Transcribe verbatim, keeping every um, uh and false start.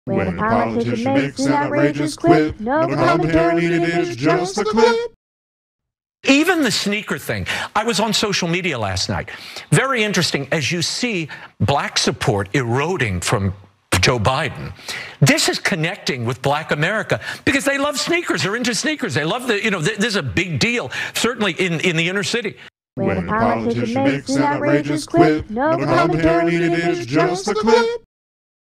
When a politician makes an outrageous quip, no commentary needed, it's just a clip. Even the sneaker thing. I was on social media last night. Very interesting as you see black support eroding from Joe Biden. This is connecting with black America because they love sneakers. They're into sneakers. They love the, you know, this is a big deal, certainly in, in the inner city. When a politician makes an outrageous quip, no commentary needed, it's just a clip.